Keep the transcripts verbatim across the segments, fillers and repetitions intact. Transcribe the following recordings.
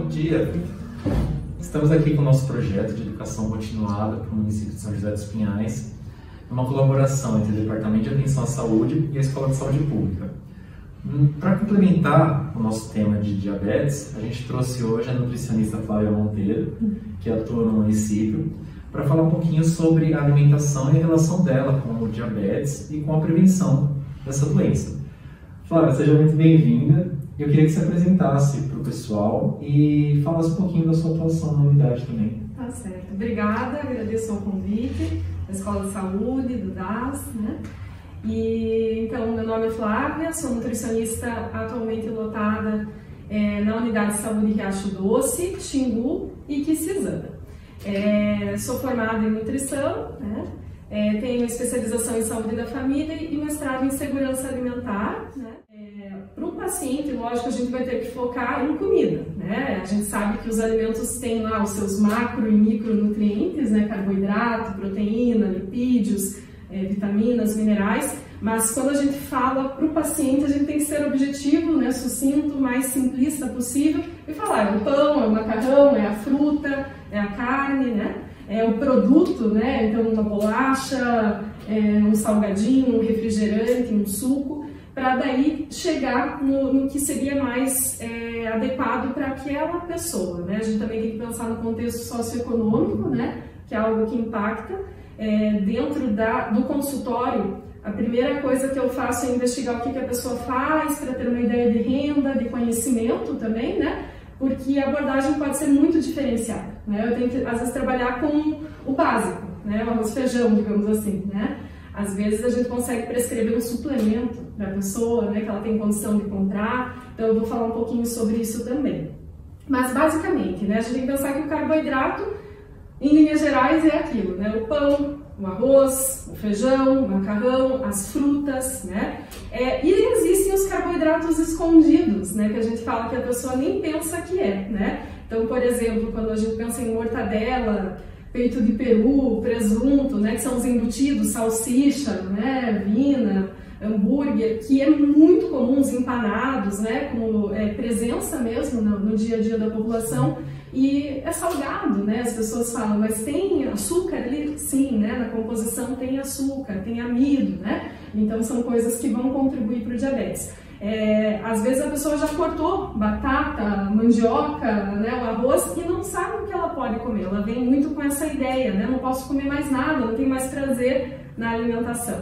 Bom dia! Estamos aqui com o nosso projeto de educação continuada para o município de São José dos Pinhais, uma colaboração entre o Departamento de Atenção à Saúde e a Escola de Saúde Pública. Para complementar o nosso tema de diabetes, a gente trouxe hoje a nutricionista Flávia Monteiro, que atua no município, para falar um pouquinho sobre a alimentação e a relação dela com o diabetes e com a prevenção dessa doença. Flávia, seja muito bem-vinda. Eu queria que você apresentasse para o pessoal e falasse um pouquinho da sua atuação na unidade também. Tá certo. Obrigada, agradeço o convite da Escola de Saúde, do D A S, né? E, então, meu nome é Flávia, sou nutricionista atualmente lotada é, na Unidade de Saúde Riacho Doce, Xingu e Quisizana. É, sou formada em nutrição, né? É, tenho especialização em saúde da família e mestrado em segurança alimentar, né? É, para um paciente, lógico, a gente vai ter que focar em comida, né? A gente sabe que os alimentos têm lá os seus macro e micronutrientes, né? Carboidrato, proteína, lipídios, é, vitaminas, minerais, mas quando a gente fala para o paciente, a gente tem que ser objetivo, né? Sucinto, o mais simplista possível e falar, é o pão, é o macarrão, é a fruta, é a carne, né? É o produto, né? Então uma bolacha, é, um salgadinho, um refrigerante, um suco, para daí chegar no, no que seria mais é, adequado para aquela pessoa, né? A gente também tem que pensar no contexto socioeconômico, né? Que é algo que impacta. É, dentro da, do consultório, a primeira coisa que eu faço é investigar o que, que a pessoa faz para ter uma ideia de renda, de conhecimento também, né? Porque a abordagem pode ser muito diferenciada, né? Eu tenho que, às vezes, trabalhar com o básico, né? O arroz e feijão, digamos assim, né? Às vezes a gente consegue prescrever um suplemento para a pessoa, né? Que ela tem condição de comprar, então eu vou falar um pouquinho sobre isso também. Mas, basicamente, né? A gente tem que pensar que o carboidrato, em linhas gerais, é aquilo, né? O pão, o arroz, o feijão, o macarrão, as frutas, né? É, e existem os carboidratos escondidos, né? Que a gente fala que a pessoa nem pensa que é, né? Então, por exemplo, quando a gente pensa em mortadela, peito de peru, presunto, né? Que são os embutidos, salsicha, né? Vina, hambúrguer, que é muito comum, os empanados, né? Como é, presença mesmo no, no dia a dia da população. E é salgado, né? As pessoas falam, mas tem açúcar ali? Sim, né? Na composição tem açúcar, tem amido, né? Então são coisas que vão contribuir para o diabetes. É, às vezes a pessoa já cortou batata, mandioca, né? O arroz e não sabe o que ela pode comer. Ela vem muito com essa ideia, né? Não posso comer mais nada, não tem mais prazer na alimentação.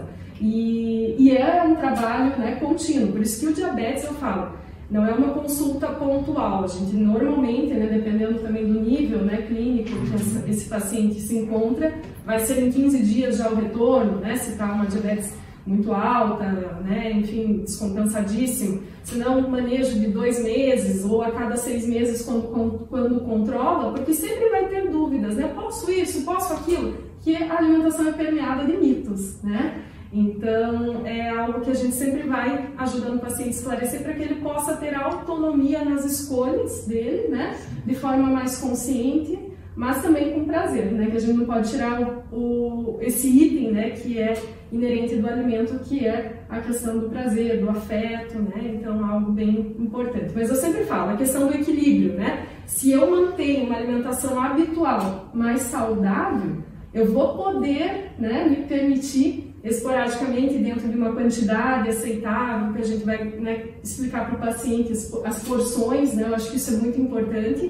E, e é um trabalho, né, contínuo, por isso que o diabetes, eu falo, não é uma consulta pontual. A gente normalmente, né, dependendo também do nível, né, clínico que essa, esse paciente se encontra, vai ser em quinze dias já o retorno, né, se está uma diabetes muito alta, né, enfim, descompensadíssimo. Se não, um manejo de dois meses ou a cada seis meses quando, quando, quando controla, porque sempre vai ter dúvidas, né, posso isso, posso aquilo, que a alimentação é permeada de mitos, né. Então, é algo que a gente sempre vai ajudando o paciente a esclarecer para que ele possa ter autonomia nas escolhas dele, né? De forma mais consciente, mas também com prazer, né? Que a gente não pode tirar o, o, esse item, né? Que é inerente do alimento, que é a questão do prazer, do afeto, né? Então, algo bem importante. Mas eu sempre falo, a questão do equilíbrio, né? Se eu mantenho uma alimentação habitual mais saudável, eu vou poder, né, me permitir esporadicamente, dentro de uma quantidade aceitável, que a gente vai, né, explicar para o paciente as porções, né, eu acho que isso é muito importante,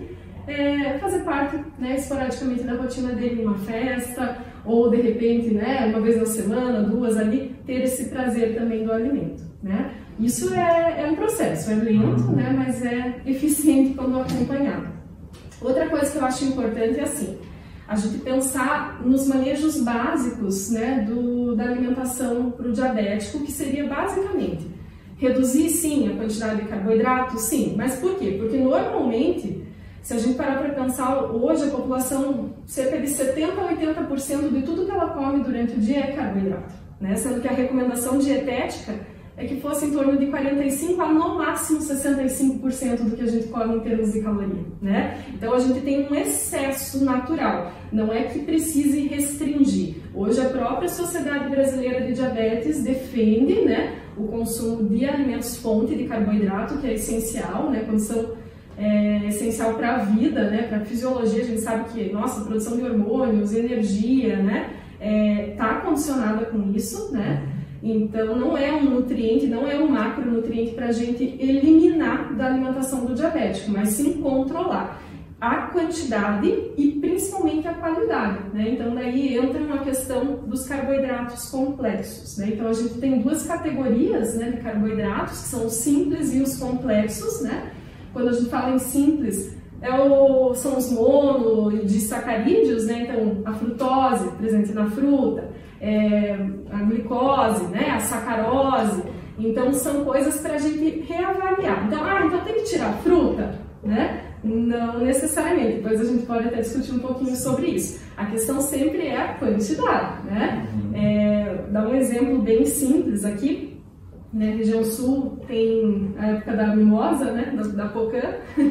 é, fazer parte, né, esporadicamente da rotina dele em uma festa, ou de repente, né, uma vez na semana, duas ali, ter esse prazer também do alimento, né. Isso é, é um processo, é lento, né, mas é eficiente quando acompanhado. Outra coisa que eu acho importante é assim, a gente pensar nos manejos básicos, né, do, da alimentação para o diabético, que seria basicamente reduzir, sim, a quantidade de carboidrato, sim, mas por quê? Porque normalmente, se a gente parar para pensar, hoje a população, cerca de setenta a oitenta por cento de tudo que ela come durante o dia é carboidrato, né, sendo que a recomendação dietética é que fosse em torno de quarenta e cinco por cento a no máximo sessenta e cinco por cento do que a gente come em termos de caloria, né? Então a gente tem um excesso natural, não é que precise restringir. Hoje a própria Sociedade Brasileira de Diabetes defende, né, o consumo de alimentos fonte de carboidrato, que é essencial, né, quando são é essencial para a vida, né, para a fisiologia. A gente sabe que, nossa, a produção de hormônios, energia, né, está é, condicionada com isso, né? Então não é um nutriente, não é um macronutriente para a gente eliminar da alimentação do diabético, mas sim controlar a quantidade e principalmente a qualidade, né? Então daí entra uma questão dos carboidratos complexos, né? Então a gente tem duas categorias, né, de carboidratos, que são os simples e os complexos, né? Quando a gente fala em simples, é o, são os monodisacarídeos, né? Então a frutose presente na fruta, é, a glicose, né? A sacarose. Então são coisas para a gente reavaliar. Então, ah, então tem que tirar a fruta, né? Não necessariamente, depois a gente pode até discutir um pouquinho sobre isso. A questão sempre é a quantidade, né? Uhum. É, dá um exemplo bem simples aqui, né? Região Sul tem a época da mimosa, né? Da, da pocã.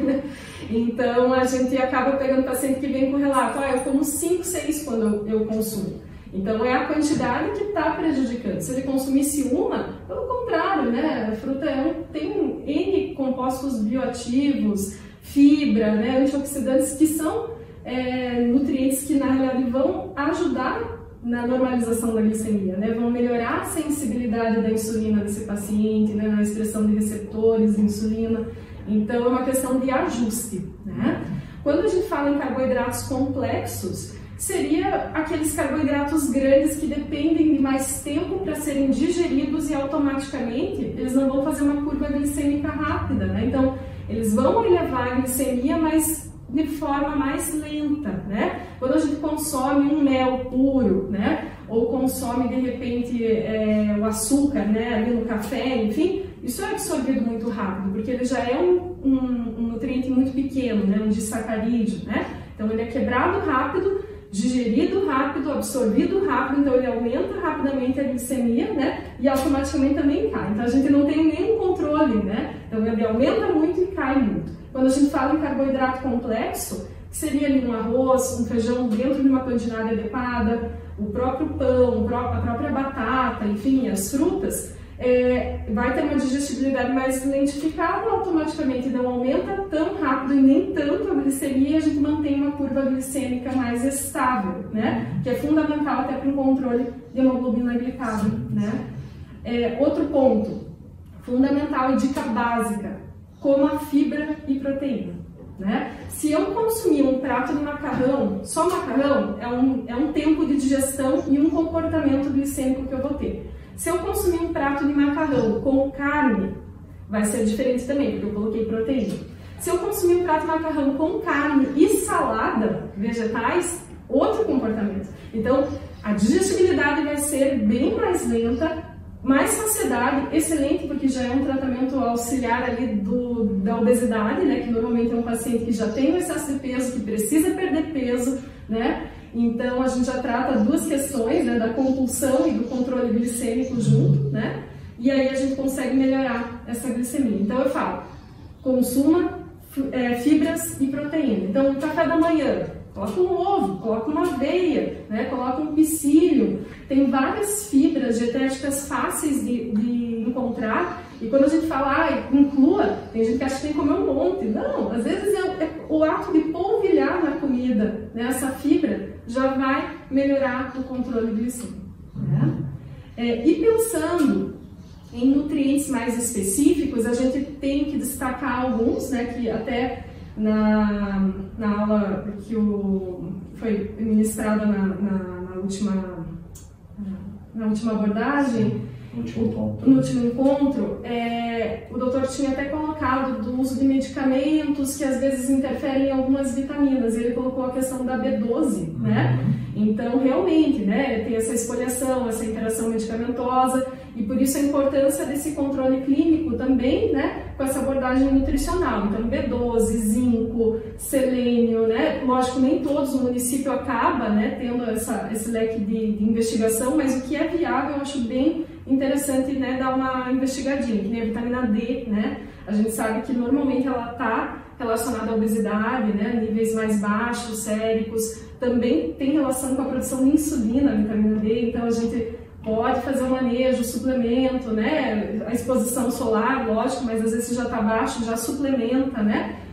Então a gente acaba pegando paciente que vem com relato, ah, eu como cinco, seis quando eu, eu consumo. Então é a quantidade que está prejudicando. Se ele consumisse uma, pelo contrário, né? A fruta é um, tem N compostos bioativos, fibra, né, antioxidantes, que são é, nutrientes que na realidade vão ajudar na normalização da glicemia, né, vão melhorar a sensibilidade da insulina desse paciente, né, na expressão de receptores de insulina. Então é uma questão de ajuste, né? Quando a gente fala em carboidratos complexos, seria aqueles carboidratos grandes que dependem de mais tempo para serem digeridos e automaticamente eles não vão fazer uma curva glicêmica rápida, né? Então eles vão elevar a glicemia, mas de forma mais lenta, né? Quando a gente consome um mel puro, né? Ou consome de repente é, o açúcar, né? Ali no café, enfim, isso é absorvido muito rápido, porque ele já é um, um, um nutriente muito pequeno, né? Um disacarídeo, né? Então ele é quebrado rápido, digerido rápido, absorvido rápido, então ele aumenta rapidamente a glicemia, né? E automaticamente também cai. Então a gente não tem nenhum controle, né? Então ele aumenta muito e cai muito. Quando a gente fala em carboidrato complexo, que seria ali um arroz, um feijão dentro de uma quantidade adequada, o próprio pão, a própria batata, enfim, as frutas, é, vai ter uma digestibilidade mais lentificada, automaticamente não aumenta tão rápido e nem tanto a glicemia, e a gente mantém uma curva glicêmica mais estável, né? Que é fundamental até para o controle de hemoglobina glicada, né? É, outro ponto fundamental e dica básica: coma fibra e proteína, né? Se eu consumir um prato de macarrão, só macarrão, é um, é um tempo de digestão e um comportamento glicêmico que eu vou ter. Se eu consumir um prato de macarrão com carne, vai ser diferente também, porque eu coloquei proteína. Se eu consumir um prato de macarrão com carne e salada, vegetais, outro comportamento. Então, a digestibilidade vai ser bem mais lenta, mais saciedade, excelente, porque já é um tratamento auxiliar ali do, da obesidade, né? Que normalmente é um paciente que já tem um excesso de peso, que precisa perder peso, né? Então a gente já trata duas questões, né, da compulsão e do controle glicêmico junto, né? E aí a gente consegue melhorar essa glicemia. Então eu falo, consuma é, fibras e proteína. Então no café da manhã, coloca um ovo, coloca uma aveia, né? Coloca um psyllium. Tem várias fibras dietéticas fáceis de, de encontrar. E quando a gente fala, ah, inclua, tem gente que acha que tem que comer um monte. Não, às vezes é, é o ato de polvilhar na comida, né, essa fibra, já vai melhorar o controle glicêmico, né? É, e pensando em nutrientes mais específicos, a gente tem que destacar alguns, né, que até na, na aula que o, foi ministrada na, na, na, última, na última abordagem, No último encontro, no último encontro é, o doutor tinha até colocado do uso de medicamentos que às vezes interferem em algumas vitaminas. Ele colocou a questão da B doze, uhum. né? Então, realmente, né, tem essa esfoliação, essa interação medicamentosa, e por isso a importância desse controle clínico também, né, com essa abordagem nutricional. Então, B doze, zinco, selênio, né? Lógico, nem todos no município acaba, né, tendo essa, esse leque de, de investigação, mas o que é viável eu acho bem interessante, né, dar uma investigadinha, que nem a vitamina D, né? A gente sabe que normalmente ela está relacionada à obesidade, né, níveis mais baixos, séricos, também tem relação com a produção de insulina, a vitamina D, então a gente pode fazer um manejo, suplemento, né, a exposição solar, lógico, mas às vezes já está baixo, já suplementa, né,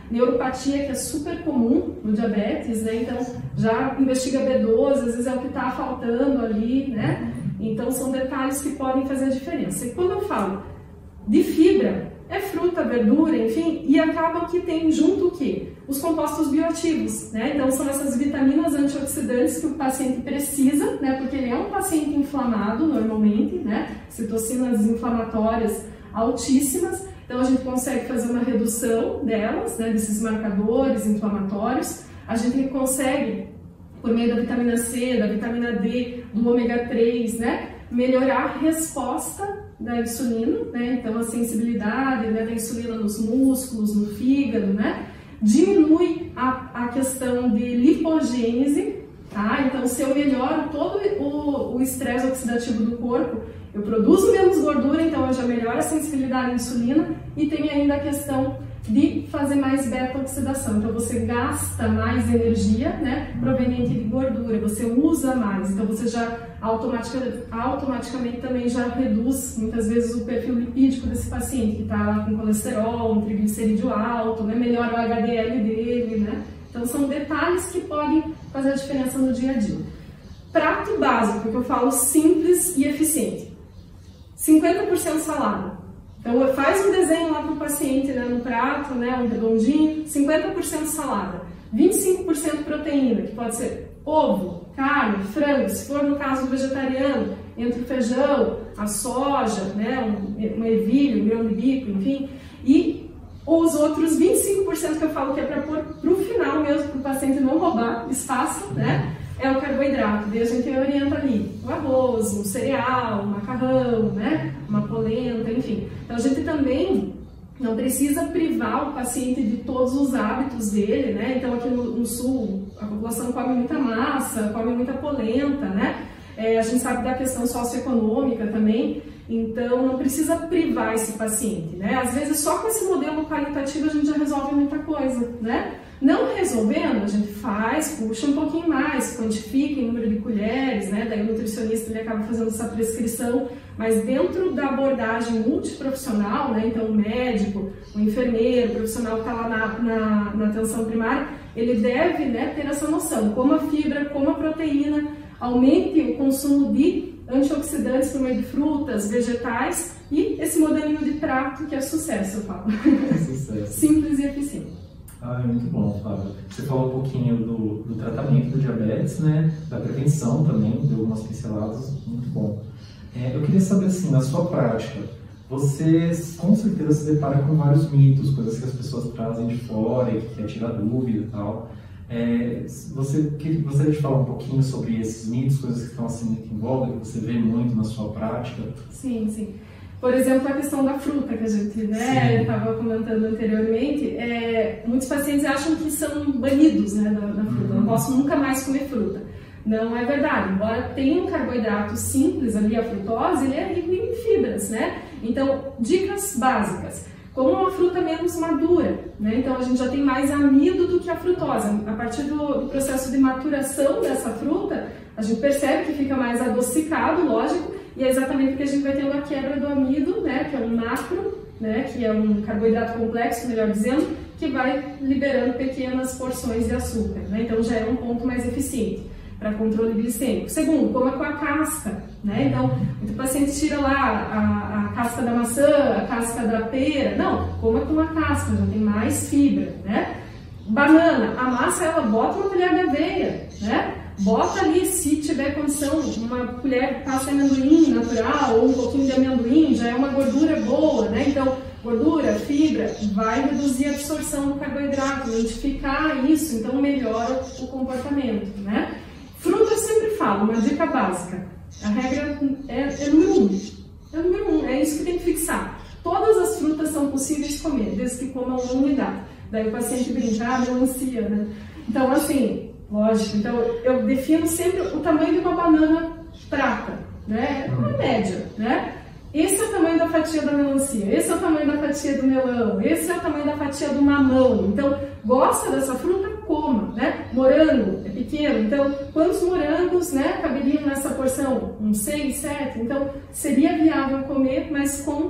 Neuropatia, que é super comum no diabetes, né? Então já investiga B doze, às vezes é o que está faltando ali, né? Então são detalhes que podem fazer a diferença. E quando eu falo de fibra, é fruta, verdura, enfim, e acaba que tem junto o quê? Os compostos bioativos, né? Então são essas vitaminas antioxidantes que o paciente precisa, né? Porque ele é um paciente inflamado normalmente, né? Citocinas inflamatórias altíssimas, então a gente consegue fazer uma redução delas, né? Desses marcadores inflamatórios. A gente consegue, por meio da vitamina C, da vitamina D, do ômega três, né? Melhorar a resposta da insulina, né? Então a sensibilidade, né, da insulina nos músculos, no fígado, né? Diminui a, a questão de lipogênese, tá? Então se eu melhoro todo o estresse oxidativo do corpo, eu produzo menos gordura, então eu já melhoro a sensibilidade à insulina e tem ainda a questão de fazer mais beta-oxidação. Então você gasta mais energia, né, proveniente de gordura, você usa mais, então você já automaticamente, automaticamente também já reduz muitas vezes o perfil lipídico desse paciente que está lá com colesterol, um triglicerídeo alto, né, melhora o H D L dele, né? Então são detalhes que podem fazer a diferença no dia a dia. Prato básico, que eu falo simples e eficiente. cinquenta por cento salada. Então faz um desenho lá para o paciente, né, no prato, né, um redondinho, cinquenta por cento salada, vinte e cinco por cento proteína, que pode ser ovo, carne, frango, se for no caso vegetariano, entre o feijão, a soja, né, um, um ervilha, um grão de bico, enfim, e os outros vinte e cinco por cento que eu falo que é para pôr para o final mesmo, para o paciente não roubar espaço, né, é o carboidrato. Daí a gente orienta ali o arroz, um cereal, um macarrão, né, uma polenta, enfim. Então a gente também não precisa privar o paciente de todos os hábitos dele, né? Então aqui no, no sul a população come muita massa, come muita polenta, né? É, a gente sabe da questão socioeconômica também, então não precisa privar esse paciente, né? Às vezes só com esse modelo qualitativo a gente já resolve muita coisa, né? Não resolvendo, a gente faz, puxa um pouquinho mais, quantifica em número de colheres, né? Daí o nutricionista ele acaba fazendo essa prescrição, mas dentro da abordagem multiprofissional, né? Então o médico, o enfermeiro, o profissional que está lá na, na, na atenção primária, ele deve, né, ter essa noção, como a fibra, como a proteína, aumente o consumo de antioxidantes por meio de frutas, vegetais e esse modelinho de prato que é sucesso, eu falo. Sucesso. Simples e eficiente. Ah, é muito bom, Flávia. Você falou um pouquinho do, do tratamento do diabetes, né? Da prevenção também, deu algumas pinceladas, muito bom. É, eu queria saber, assim, na sua prática, você com certeza se depara com vários mitos, coisas que as pessoas trazem de fora e que quer tirar dúvida e tal. É, você que, gostaria de falar um pouquinho sobre esses mitos, coisas que estão assim em volta, que você vê muito na sua prática? Sim, sim. Por exemplo, a questão da fruta que a gente né, estava comentando anteriormente, é, muitos pacientes acham que são banidos, né, da, da fruta, uhum. Não posso nunca mais comer fruta. Não é verdade, embora tenha um carboidrato simples ali, a frutose, ele é rico em fibras, né? Então, dicas básicas. Como uma fruta menos madura, né? Então a gente já tem mais amido do que a frutose. A partir do, do processo de maturação dessa fruta, a gente percebe que fica mais adocicado, lógico, e é exatamente porque a gente vai tendo a quebra do amido, né? Que é um macro, né? Que é um carboidrato complexo, melhor dizendo, que vai liberando pequenas porções de açúcar, né? Então já é um ponto mais eficiente para controle glicêmico. Segundo, coma com a casca, né? Então, o paciente tira lá a, a casca da maçã, a casca da pera. Não, coma com a casca, já tem mais fibra, né? Banana, amassa ela, bota uma colher de aveia, né? Bota ali, se tiver condição, uma colher de pasta de amendoim natural ou um pouquinho de amendoim, já é uma gordura boa, né? Então, gordura, fibra, vai reduzir a absorção do carboidrato, identificar isso, então melhora o comportamento, né? Fruta eu sempre falo, uma dica básica. A regra é, é número um. É número um, é isso que tem que fixar. Todas as frutas são possíveis de comer, desde que comam uma unidade. Daí o paciente brinca, ah, melancia, né? Então, assim, lógico, então eu defino sempre o tamanho de uma banana prata, né? Uma média, né? Esse é o tamanho da fatia da melancia, esse é o tamanho da fatia do melão, esse é o tamanho da fatia do mamão. Então, gosta dessa fruta? Coma, né? Morango é pequeno, então quantos morangos, né, caberiam nessa porção? Uns seis, sete? Então, seria viável comer, mas com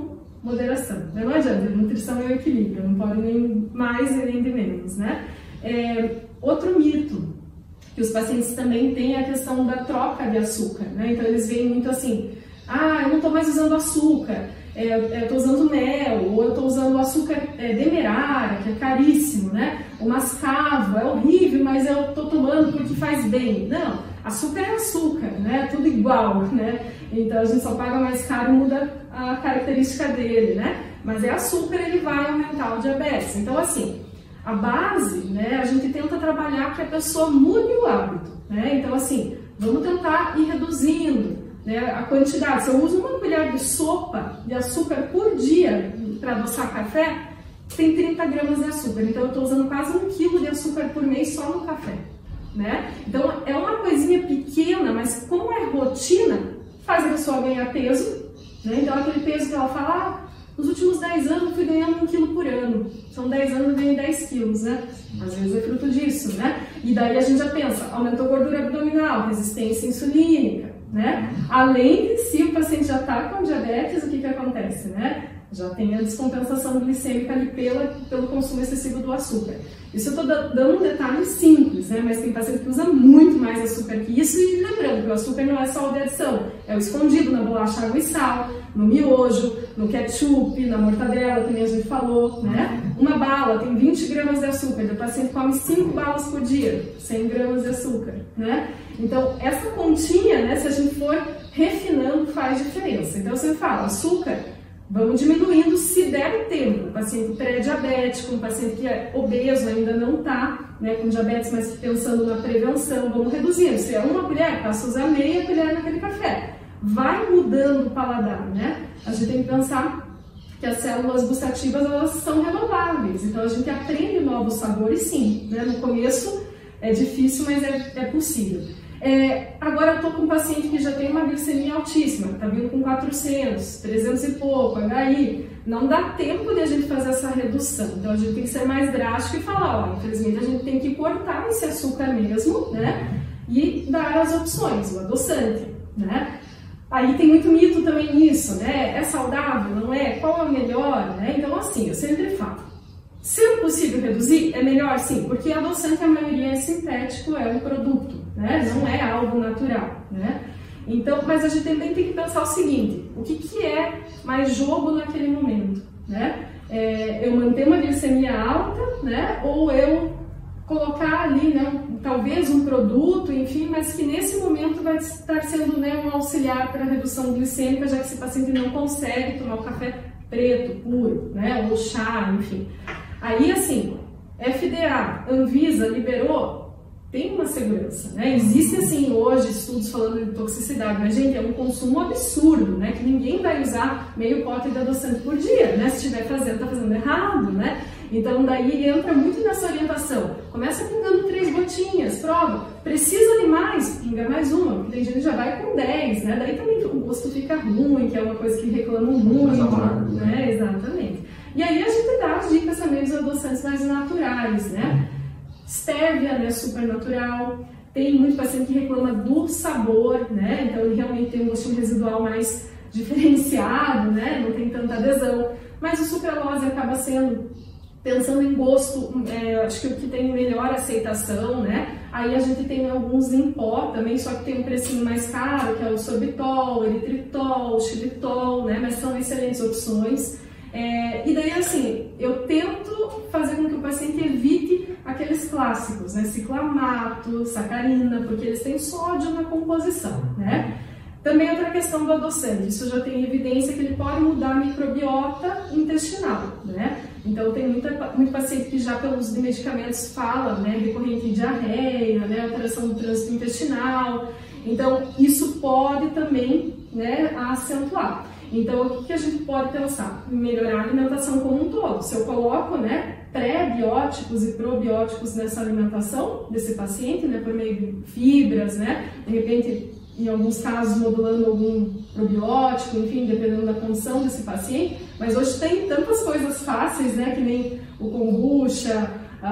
moderação. Não adianta, nutrição é o equilíbrio, não pode nem mais e nem de menos, né? É, outro mito que os pacientes também têm é a questão da troca de açúcar, né? Então eles veem muito assim, ah, eu não estou mais usando açúcar, é, eu estou usando mel, ou eu estou usando açúcar é, demerara, que é caríssimo, né? O mascavo é horrível, mas eu estou tomando porque faz bem. Não, açúcar é açúcar, né? Tudo igual, né? Então a gente só paga mais caro e muda a característica dele, né? Mas é açúcar, ele vai aumentar o diabetes. Então assim, a base, né, a gente tenta trabalhar que a pessoa mude o hábito, né? Então assim, vamos tentar ir reduzindo, né, a quantidade. Se eu uso uma colher de sopa de açúcar por dia para adoçar café, tem trinta gramas de açúcar. Então eu estou usando quase um quilo de açúcar por mês só no café, né? Então é uma coisinha pequena, mas como é rotina, faz a pessoa ganhar peso, né? Então aquele peso que ela fala, ah, nos últimos dez anos eu fui ganhando um quilo por ano. São dez anos eu ganhei dez quilos, né? Às vezes é fruto disso, né? E daí a gente já pensa, aumentou a gordura abdominal, resistência insulínica, né? Além de se o paciente já está com diabetes, o que que acontece, né? Já tem a descompensação glicêmica ali pela, pelo consumo excessivo do açúcar. Isso eu estou dando um detalhe simples, né? Mas tem paciente que usa muito mais açúcar que isso. E lembrando que o açúcar não é só o de adição, é o escondido na bolacha, água e sal, no miojo, no ketchup, na mortadela, que nem a gente falou, né? Uma bala tem vinte gramas de açúcar, o paciente come cinco balas por dia, cem gramas de açúcar, né? Então, essa continha, né, se a gente for refinando, faz diferença. Então, você fala, açúcar, vamos diminuindo se der tempo. Um paciente pré-diabético, um paciente que é obeso, ainda não está, né, com diabetes, mas pensando na prevenção, vamos reduzindo. Se é uma colher, passa a usar meia colher naquele café. Vai mudando o paladar, né? A gente tem que pensar que as células gustativas, elas são renováveis. Então, a gente aprende novos sabores, sim, né? No começo é difícil, mas é, é possível. É, agora eu estou com um paciente que já tem uma glicemia altíssima, está vindo com quatrocentos, trezentos e pouco, H I. Não dá tempo de a gente fazer essa redução. Então a gente tem que ser mais drástico e falar, ó, infelizmente a gente tem que cortar esse açúcar mesmo, né? E dar as opções, o adoçante, né? Aí tem muito mito também nisso, né? É saudável, não é? Qual é o melhor, né? Então assim, eu sempre falo, se é possível reduzir, é melhor sim, porque adoçante a maioria é sintético, é um produto, né? Não é algo natural, né? Então, mas a gente também tem que pensar o seguinte, o que, que é mais jogo naquele momento, né? É, eu manter uma glicemia alta, né? Ou eu colocar ali, né, talvez um produto, enfim, mas que nesse momento vai estar sendo, né, um auxiliar para a redução glicêmica, já que esse paciente não consegue tomar o café preto, puro, né? Ou chá, enfim. Aí, assim, F D A, Anvisa, liberou, tem uma segurança, né? Existem, assim, hoje estudos falando de toxicidade, mas, gente, é um consumo absurdo, né? Que ninguém vai usar meio pote de adoçante por dia, né? Se estiver fazendo, tá fazendo errado, né? Então, daí entra muito nessa orientação. Começa pingando três gotinhas, prova. Precisa de mais? Pinga mais uma, porque tem gente que já vai com dez, né? Daí também o gosto fica ruim, que é uma coisa que reclamam muito, amargo, né? Exatamente. E aí a gente dá as dicas também dos adoçantes mais naturais, né? Stevia, né? Super natural. Tem muito paciente que reclama do sabor, né? Então ele realmente tem um gostinho residual mais diferenciado, né? Não tem tanta adesão. Mas o sucralose acaba sendo, pensando em gosto, é, acho que o que tem melhor aceitação, né? Aí a gente tem alguns em pó também, só que tem um precinho mais caro, que é o sorbitol, eritritol, xilitol, né? Mas são excelentes opções. É, e daí, assim, eu tento fazer com que o paciente evite aqueles clássicos, né? Ciclamato, sacarina, porque eles têm sódio na composição, né? Também outra questão do adoçante, isso já tem evidência que ele pode mudar a microbiota intestinal, né? Então tem muita, muito paciente que já pelo uso de medicamentos fala, né, recorrente de diarreia, né, alteração do trânsito intestinal. Então isso pode também, né, acentuar. Então o que a gente pode pensar? Melhorar a alimentação como um todo. Se eu coloco, né, pré-bióticos e probióticos nessa alimentação desse paciente, né, por meio de fibras, né, de repente, em alguns casos modulando algum probiótico, enfim, dependendo da condição desse paciente, mas hoje tem tantas coisas fáceis, né, que nem o kombucha,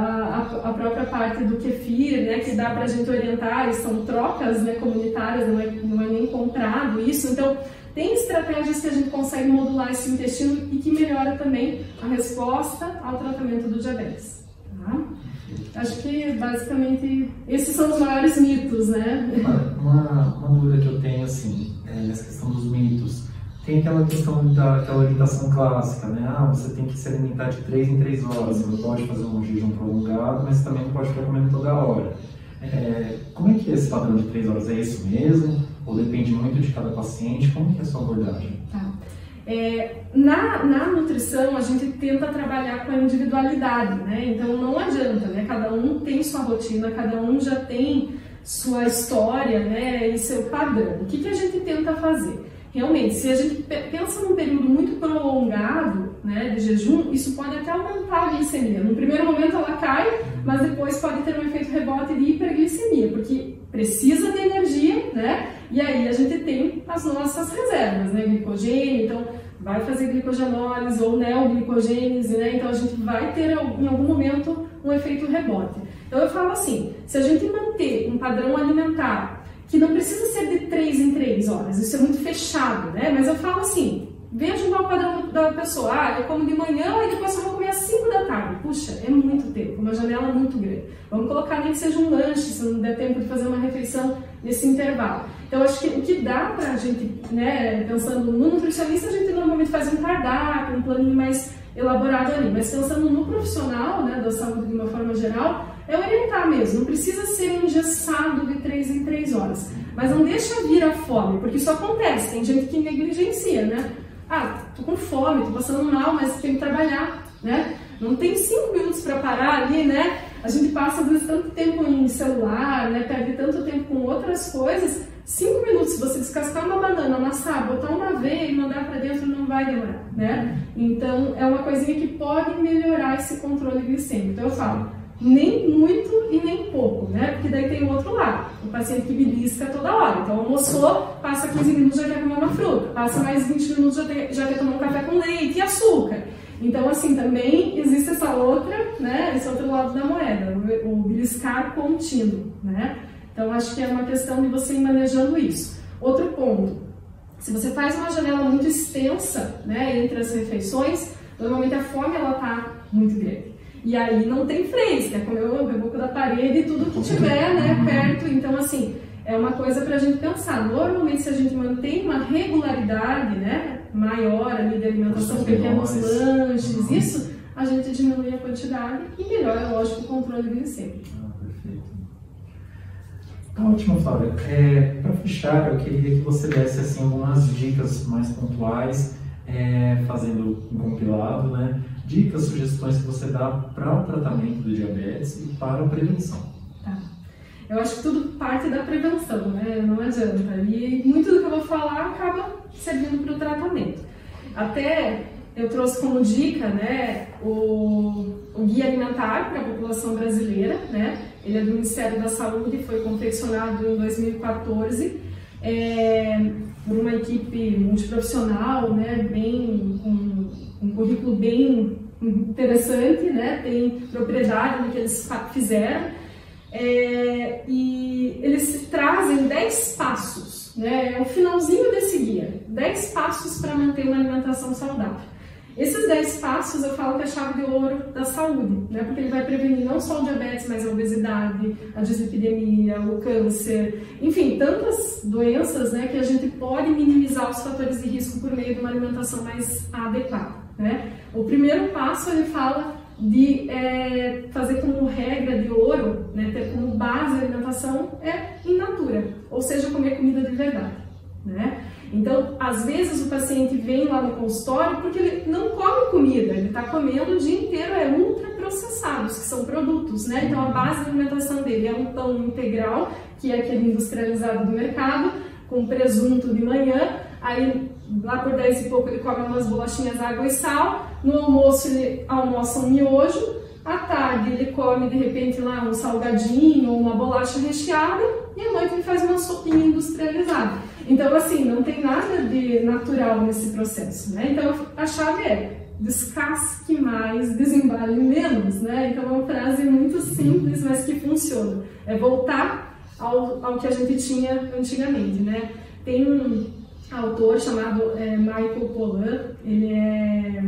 a, a própria parte do kefir, né, que dá pra gente orientar, e são trocas, né, comunitárias, não é, não é nem comprado isso, então tem estratégias que a gente consegue modular esse intestino e que melhora também a resposta ao tratamento do diabetes. Tá? Acho que, basicamente, esses são os maiores mitos, né? Uma, uma dúvida que eu tenho, assim, é nessa questão dos mitos. Tem aquela questão daquela orientação clássica, né? Ah, você tem que se alimentar de três em três horas. Você não pode fazer um jejum prolongado, mas também não pode ficar comendo toda hora. É, como é que é esse padrão de três horas? É isso mesmo? Ou depende muito de cada paciente? Como que é a sua abordagem? Tá. É, na, na nutrição, a gente tenta trabalhar com a individualidade, né? Então, não adianta, né? Cada um tem sua rotina, cada um já tem sua história, né? E seu padrão. O que, que a gente tenta fazer? Realmente, se a gente pensa num período muito prolongado, né, de jejum, isso pode até aumentar a glicemia. No primeiro momento ela cai, mas depois pode ter um efeito rebote de hiperglicemia, porque precisa de energia, né? E aí a gente tem as nossas reservas, né? Glicogênio, então vai fazer glicogenólise ou neoglicogênese, né? Então a gente vai ter em algum momento um efeito rebote. Então eu falo assim, se a gente manter um padrão alimentar que não precisa ser de três em três horas, isso é muito fechado, né? Mas eu falo assim, veja o padrão da pessoa, ah, eu como de manhã e depois eu vou comer às cinco da tarde. Puxa, é muito tempo, uma janela muito grande. Vamos colocar nem que seja um lanche, se não der tempo de fazer uma refeição nesse intervalo. Então, acho que o que dá pra gente, né, pensando no nutricionista, a gente normalmente faz um cardápio, um planinho mais elaborado ali, mas pensando no profissional, né, da saúde de uma forma geral, é orientar mesmo, não precisa ser engessado de três em três horas, mas não deixa vir a fome, porque isso acontece, tem gente que negligencia, né? Ah, tô com fome, tô passando mal, mas tem que trabalhar, né? Não tem cinco minutos para parar ali, né? A gente passa às vezes tanto tempo em celular, né? Perde tanto tempo com outras coisas. Cinco minutos, se você descascar uma banana, amassar, botar uma aveia e mandar para dentro, não vai demorar, né? Então, é uma coisinha que pode melhorar esse controle glicêmico. Então, eu falo, nem muito e nem pouco, né? Porque daí tem o outro lado, o paciente que belisca toda hora. Então, almoçou, passa quinze minutos, já quer comer uma fruta. Passa mais vinte minutos, já, tem, já quer tomar um café com leite e açúcar. Então, assim, também existe essa outra, né? Esse outro lado da moeda, o beliscar contínuo, né? Então, acho que é uma questão de você ir manejando isso. Outro ponto, se você faz uma janela muito extensa, né, entre as refeições, normalmente a fome, ela tá muito grande. E aí não tem freio, você quer comer o reboco da parede e tudo que tiver, né, perto. Então, assim, é uma coisa pra gente pensar. Normalmente, se a gente mantém uma regularidade, né, maior ali de alimentação, pequenos lanches, isso, a gente diminui a quantidade e melhora, lógico, o controle glicêmico. Tá ótimo, Flávia. É, para fechar, eu queria que você desse assim, algumas dicas mais pontuais, é, fazendo um compilado, né? Dicas, sugestões que você dá para o tratamento do diabetes e para a prevenção. Tá. Eu acho que tudo parte da prevenção, né? Não adianta. E muito do que eu vou falar acaba servindo para o tratamento. Até eu trouxe como dica, né, o, o Guia Alimentar para a População Brasileira, né? Ele é do Ministério da Saúde, foi confeccionado em dois mil e quatorze, é, por uma equipe multiprofissional, né, bem, um, um currículo bem interessante, né, tem propriedade no que eles fizeram, é, e eles trazem dez passos, né, é o finalzinho desse guia, dez passos para manter uma alimentação saudável. Esses dez passos eu falo que é a chave de ouro da saúde, né? Porque ele vai prevenir não só o diabetes, mas a obesidade, a dislipidemia, o câncer, enfim, tantas doenças, né, que a gente pode minimizar os fatores de risco por meio de uma alimentação mais adequada, né? O primeiro passo ele fala de é, fazer como regra de ouro, né, ter como base a alimentação é in natura, ou seja, comer comida de verdade, né? Então, às vezes o paciente vem lá no consultório porque ele não come comida, ele está comendo o dia inteiro, é ultraprocessados, que são produtos, né? Então, a base da alimentação dele é um pão integral, que é aquele industrializado do mercado, com presunto de manhã, aí lá por dez e pouco ele come umas bolachinhas, água e sal, no almoço ele almoça um miojo, à tarde ele come de repente lá um salgadinho ou uma bolacha recheada, e à noite ele faz uma sopinha industrializada. Então, assim, não tem nada de natural nesse processo, né? Então, a chave é descasque mais, desembale menos, né? Então, é uma frase muito simples, mas que funciona. É voltar ao, ao que a gente tinha antigamente, né? Tem um, autor chamado é, Michael Pollan. Ele é,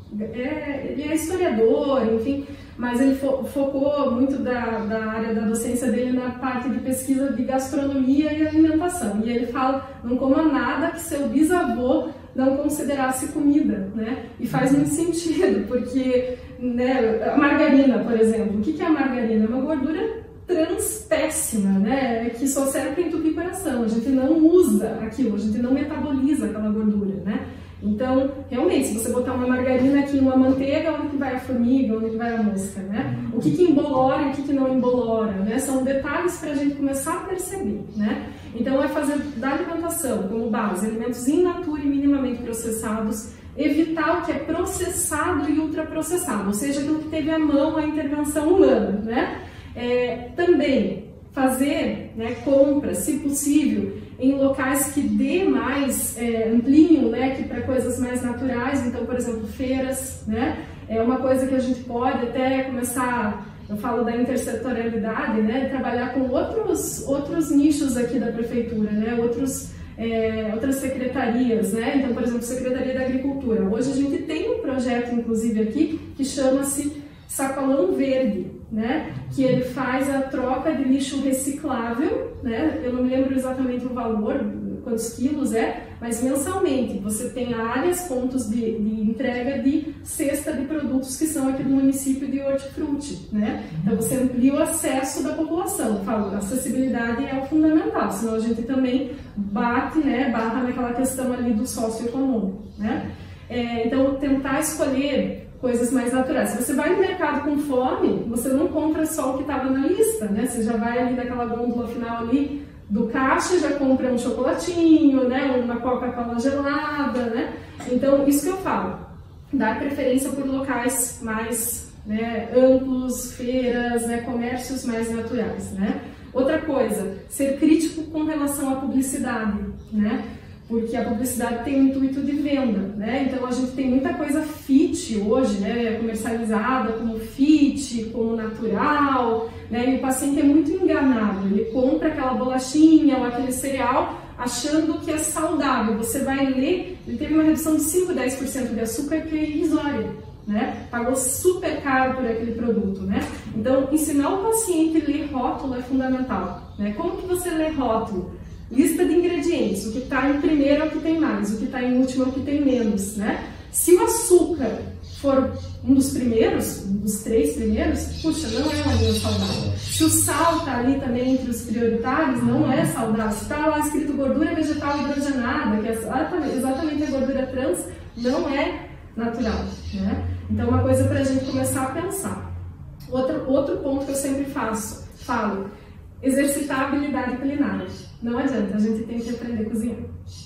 é, ele é historiador, enfim, mas ele fo focou muito da, da área da docência dele na parte de pesquisa de gastronomia e alimentação. E ele fala, não coma nada que seu bisavô não considerasse comida, né? E faz muito sentido, porque, né, a margarina, por exemplo, o que é a margarina? É uma gordura trans péssima, né? Que só serve para entupir o coração. A gente não usa aquilo, a gente não metaboliza aquela gordura, né? Então, realmente, se você botar uma margarina aqui em uma manteiga, onde que vai a formiga, onde que vai a mosca, né? O que que embolora e o que que não embolora, né? São detalhes para a gente começar a perceber, né? Então, é fazer da alimentação como base alimentos in natura e minimamente processados, evitar o que é processado e ultraprocessado, ou seja, aquilo que teve a mão, a intervenção humana, né? É, também fazer, né, compras, se possível, em locais que dê mais, é, ampliam, né, que para coisas mais naturais. Então, por exemplo, feiras, né, é uma coisa que a gente pode até começar, eu falo da intersetorialidade, né, trabalhar com outros, outros nichos aqui da prefeitura, né, outros, é, outras secretarias, né, então, por exemplo, Secretaria da Agricultura. Hoje a gente tem um projeto, inclusive, aqui, que chama-se Sacolão Verde, né, que ele faz a troca de lixo reciclável, né, eu não me lembro exatamente o valor, quantos quilos é, mas mensalmente você tem áreas, pontos de, de entrega de cesta de produtos que são aqui do município de Hortifruti, né, então você amplia o acesso da população. Falo, acessibilidade é o fundamental, senão a gente também bate, né, barra naquela questão ali do socioeconômico, né, é, então tentar escolher coisas mais naturais. Se você vai no mercado com fome, você não compra só o que estava na lista, né? Você já vai ali naquela gôndola final ali do caixa, já compra um chocolatinho, né? Uma Coca-Cola gelada, né? Então, isso que eu falo, dar preferência por locais mais, né, amplos, feiras, né, comércios mais naturais, né? Outra coisa, ser crítico com relação à publicidade, né? Porque a publicidade tem o intuito de venda, né? Então a gente tem muita coisa fit hoje, né? Comercializada como fit, como natural, né? E o paciente é muito enganado, ele compra aquela bolachinha ou aquele cereal achando que é saudável. Você vai ler, ele teve uma redução de cinco a dez por cento de açúcar, que é irrisória, né? Pagou super caro por aquele produto, né? Então ensinar o paciente a ler rótulo é fundamental, né? Como que você lê rótulo? Lista de ingredientes, o que está em primeiro é o que tem mais, o que está em último é o que tem menos, né? Se o açúcar for um dos primeiros, um dos três primeiros, puxa, não é um alimento saudável. Se o sal está ali também entre os prioritários, não é saudável. Se está lá escrito gordura vegetal hidrogenada, que é exatamente a gordura trans, não é natural, né? Então, uma coisa para a gente começar a pensar. Outro, outro ponto que eu sempre faço, falo, exercitar a habilidade culinária. Não adianta, a gente tem que aprender a cozinhar.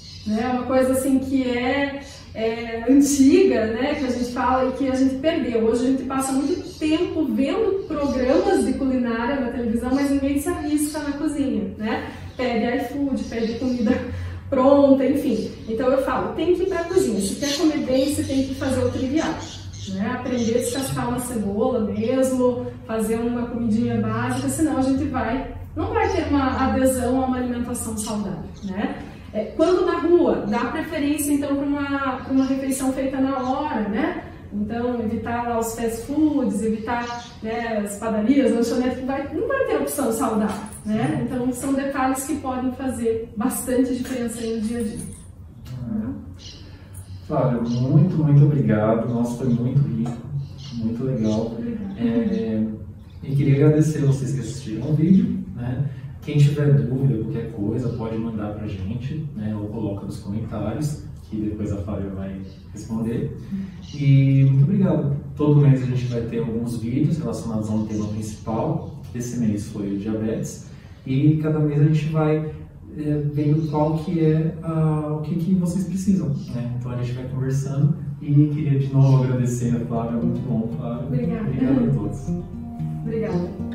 É uma coisa assim que é, é antiga, né, que a gente fala e que a gente perdeu. Hoje a gente passa muito tempo vendo programas de culinária na televisão, mas ninguém se arrisca na cozinha, né? Pede iFood, pede comida pronta, enfim. Então eu falo, tem que ir para a cozinha. Se quer comer bem, você tem que fazer o trivial. Né? Aprender a descascar uma cebola mesmo, fazer uma comidinha básica, senão a gente vai... não vai ter uma adesão a uma alimentação saudável, né? É, quando na rua, dá preferência então para uma, para uma refeição feita na hora, né? Então, evitar lá os fast foods, evitar, né, as padarias, lanchonetes, que vai, não vai ter opção saudável, né? Então, são detalhes que podem fazer bastante diferença aí no dia a dia. Uhum. Flávia, muito, muito obrigado. Nossa, foi muito rico, muito legal. É, e queria agradecer vocês que assistiram o vídeo, né? Quem tiver dúvida, qualquer coisa, pode mandar pra gente, né? Ou coloca nos comentários, que depois a Flávia vai responder. E muito obrigado. Todo mês a gente vai ter alguns vídeos relacionados a um tema principal. Esse mês foi o diabetes. E cada mês a gente vai é, vendo qual que é a, o que, que vocês precisam, né? Então a gente vai conversando. E queria de novo agradecer a Flávia, muito bom, Flávia. Obrigada. Obrigado a todos. Obrigada.